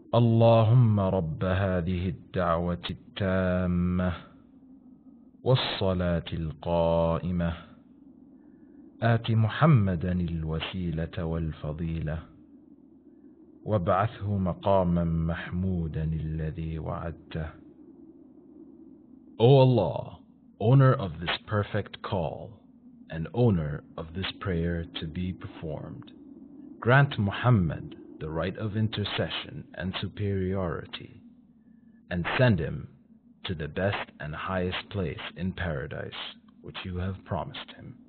اللهم رب هذه الدعوة التامة والصلاة القائمة آت محمدا الوسيلة والفضيلة وابعثه مقاما محمودا الذي وعدته. O Allah, owner of this perfect call and owner of this prayer to be performed, grant Muhammad the right of intercession and superiority, and send him to the best and highest place in paradise which you have promised him.